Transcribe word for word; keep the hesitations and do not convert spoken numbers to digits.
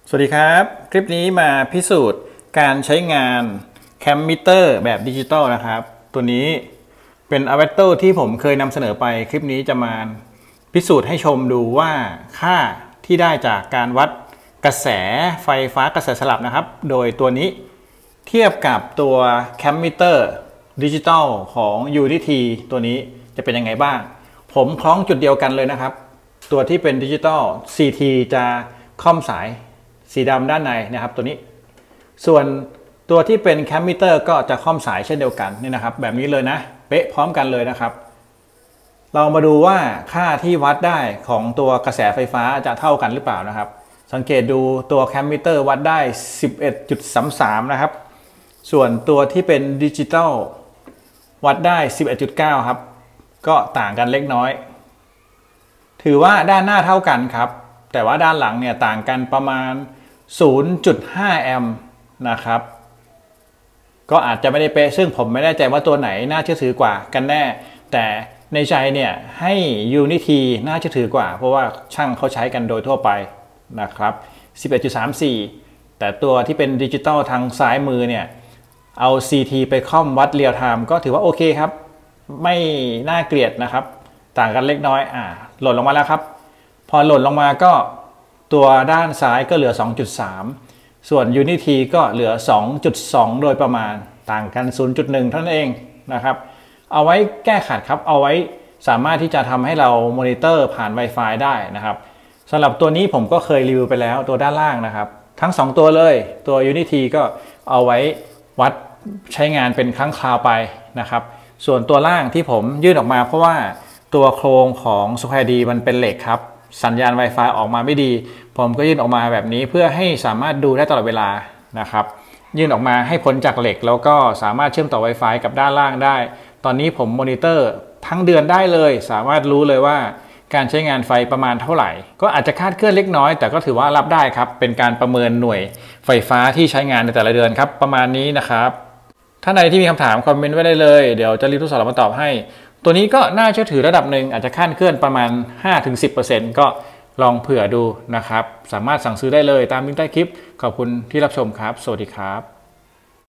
สวัสดีครับคลิปนี้มาพิสูจน์การใช้งานแคมมิเตอร์แบบดิจิตอลนะครับตัวนี้เป็นอะแดปเตอร์ที่ผมเคยนำเสนอไปคลิปนี้จะมาพิสูจน์ให้ชมดูว่าค่าที่ได้จากการวัดกระแสไฟฟ้ากระแสสลับนะครับโดยตัวนี้เทียบกับตัวแคมมิเตอร์ดิจิตอลของ Unity ตัวนี้จะเป็นยังไงบ้างผมคล้องจุดเดียวกันเลยนะครับตัวที่เป็นดิจิตอล ซี ที จะค่อมสายสีดำด้านในนะครับตัวนี้ส่วนตัวที่เป็นแคมมิเตอร์ก็จะค่อมสายเช่นเดียวกันนี่นะครับแบบนี้เลยนะเป๊ะพร้อมกันเลยนะครับเรามาดูว่าค่าที่วัดได้ของตัวกระแสไฟฟ้าจะเท่ากันหรือเปล่านะครับสังเกตดูตัวแคมมิเตอร์วัดได้ สิบเอ็ดจุดสามสาม นะครับส่วนตัวที่เป็นดิจิตอลวัดได้ สิบเอ็ดจุดเก้า ครับก็ต่างกันเล็กน้อยถือว่าด้านหน้าเท่ากันครับแต่ว่าด้านหลังเนี่ยต่างกันประมาณ ศูนย์จุดห้า แอมป์นะครับก็อาจจะไม่ได้เป๊ะซึ่งผมไม่แน่ใจว่าตัวไหนน่าเชื่อถือกว่ากันแน่แต่ในใจเนี่ยให้ Unity น่าเชื่อถือกว่าเพราะว่าช่างเขาใช้กันโดยทั่วไปนะครับ สิบเอ็ดจุดสามสี่ แต่ตัวที่เป็นดิจิตอลทางซ้ายมือเนี่ยเอา ซี ที ไปค่อมวัดเรียลไทม์ก็ถือว่าโอเคครับไม่น่าเกลียดนะครับต่างกันเล็กน้อยอ่าหล่นลงมาแล้วครับพอหล่นลงมาก็ตัวด้านซ้ายก็เหลือ สองจุดสาม ส่วน Unity ก็เหลือ สองจุดสอง โดยประมาณต่างกัน ศูนย์จุดหนึ่ง เท่านั้นเองนะครับเอาไว้แก้ขัดครับเอาไว้สามารถที่จะทำให้เรามอนิเตอร์ผ่าน Wi-Fi ได้นะครับสำหรับตัวนี้ผมก็เคยรีวิวไปแล้วตัวด้านล่างนะครับทั้งสองตัวเลยตัว Unity ก็เอาไว้วัดใช้งานเป็นครั้งคราวไปนะครับส่วนตัวล่างที่ผมยื่นออกมาเพราะว่าตัวโครงของ Square D มันเป็นเหล็กครับสัญญาณ Wi-Fi ออกมาไม่ดีผมก็ยื่นออกมาแบบนี้เพื่อให้สามารถดูได้ตลอดเวลานะครับยื่นออกมาให้พ้นจากเหล็กแล้วก็สามารถเชื่อมต่อ Wi-Fi กับด้านล่างได้ตอนนี้ผมมอนิเตอร์ทั้งเดือนได้เลยสามารถรู้เลยว่าการใช้งานไฟประมาณเท่าไหร่ก็อาจจะคาดเคลื่อนเล็กน้อยแต่ก็ถือว่ารับได้ครับเป็นการประเมินหน่วยไฟฟ้าที่ใช้งานในแต่ละเดือนครับประมาณนี้นะครับท่านใดที่มีคำถามคอมเมนต์ไว้ได้เลยเดี๋ยวจะรีบทดสอบมาตอบให้ตัวนี้ก็น่าเชื่อถือระดับหนึ่งอาจจะคาดเคลื่อนประมาณ ห้าถึงสิบเปอร์เซ็นต์ ก็ลองเผื่อดูนะครับสามารถสั่งซื้อได้เลยตามลิงก์ใต้คลิปขอบคุณที่รับชมครับสวัสดีครับ